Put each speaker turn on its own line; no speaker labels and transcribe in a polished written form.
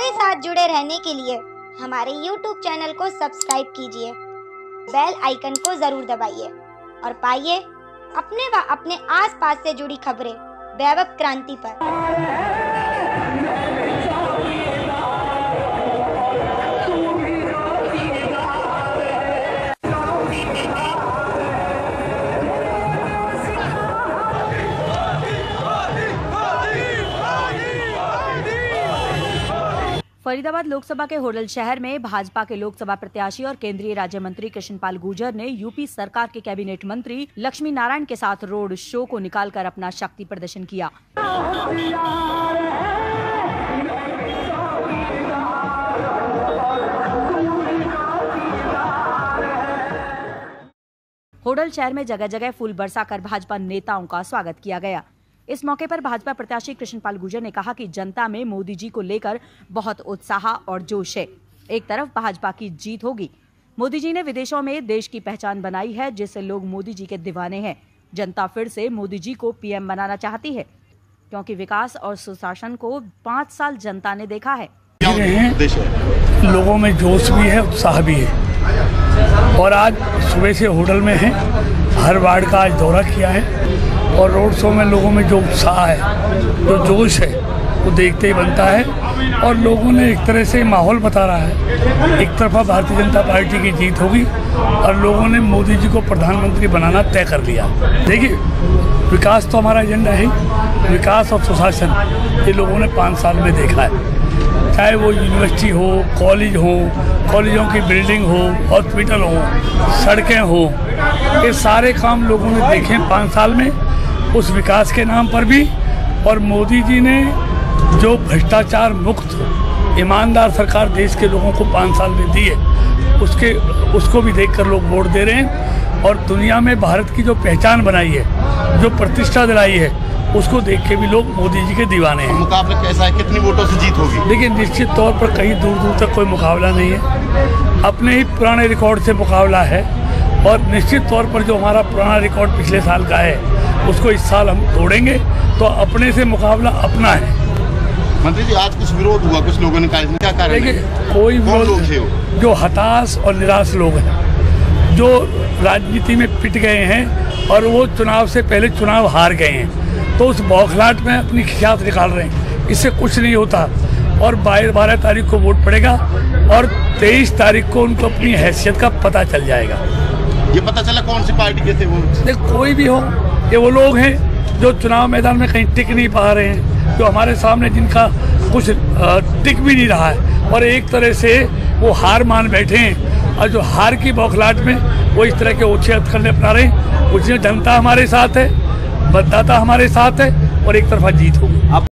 हमारे साथ जुड़े रहने के लिए हमारे YouTube चैनल को सब्सक्राइब कीजिए, बेल आइकन को जरूर दबाइए और पाइए अपने व अपने आसपास से जुड़ी खबरें वैभव क्रांति पर।
फरीदाबाद लोकसभा के होडल शहर में भाजपा के लोकसभा प्रत्याशी और केंद्रीय राज्य मंत्री कृष्णपाल गुर्जर ने यूपी सरकार के कैबिनेट मंत्री लक्ष्मी नारायण के साथ रोड शो को निकालकर अपना शक्ति प्रदर्शन किया। होडल शहर में जगह जगह फूल बरसाकर भाजपा नेताओं का स्वागत किया गया। इस मौके पर भाजपा प्रत्याशी कृष्णपाल गुर्जर ने कहा कि जनता में मोदी जी को लेकर बहुत उत्साह और जोश है। एक तरफ भाजपा की जीत होगी। मोदी जी ने विदेशों में देश की पहचान बनाई है, जिससे लोग मोदी जी के दीवाने हैं। जनता फिर से मोदी जी को पीएम बनाना चाहती है, क्योंकि विकास और सुशासन को 5 साल जनता ने देखा है।
लोगों में जोश भी है, उत्साह भी है और आज सुबह से होटल में है। हर वार्ड का आज दौरा किया है और रोड शो में लोगों में जो उत्साह है, जो जोश है, वो देखते ही बनता है और लोगों ने एक तरह से माहौल बता रहा है। एक तरफा भारतीय जनता पार्टी की जीत होगी और लोगों ने मोदी जी को प्रधानमंत्री बनाना तय कर लिया। देखिए, विकास तो हमारा एजेंडा है। विकास और सुशासन ये लोगों ने 5 साल में देखा है। चाहे वो यूनिवर्सिटी हो, कॉलेज हो, कॉलेजों की बिल्डिंग हो, हॉस्पिटल हो, सड़कें हो, ये सारे काम लोगों ने देखे 5 साल में, उस विकास के नाम पर भी। और मोदी जी ने जो भ्रष्टाचार मुक्त ईमानदार सरकार देश के लोगों को 5 साल में दी है, उसको भी देखकर लोग वोट दे रहे हैं। और दुनिया में भारत की जो पहचान बनाई है, जो प्रतिष्ठा दिलाई है, उसको देख के भी लोग मोदी जी के दीवाने हैं।
मुकाबला कैसा है, कितनी वोटों से जीत होगी?
देखिए, निश्चित तौर पर कहीं दूर दूर तक कोई मुकाबला नहीं है। अपने ही पुराने रिकॉर्ड से मुकाबला है और निश्चित तौर पर जो हमारा पुराना रिकॉर्ड पिछले साल का है, उसको इस साल हम तोड़ेंगे। तो अपने से मुकाबला अपना है।
मंत्री जी, आज कुछ विरोध हुआ, कुछ लोगों ने कहा, क्या कारण है?
देखिए, कोई लोग थे जो हताश और निराश लोग हैं, जो राजनीति में पिट गए हैं और वो चुनाव से पहले चुनाव हार गए हैं, तो उस बौखलाहट में अपनी खिसात निकाल रहे हैं। इससे कुछ नहीं होता और 12 तारीख को वोट पड़ेगा और 23 तारीख को उनको अपनी हैसियत का पता चल जाएगा।
ये पता चला कौन सी पार्टी के थे वो?
देख, कोई भी हो, ये वो लोग हैं जो चुनाव मैदान में कहीं टिक नहीं पा रहे हैं, जो हमारे सामने जिनका कुछ टिक भी नहीं रहा है और एक तरह से वो हार मान बैठे हैं। और जो हार की बौखलाहट में वो इस तरह के ओछे हथकंडे अपना रहे हैं। उसमें जनता हमारे साथ है, मतदाता हमारे साथ है और एक तरफा जीत होगी।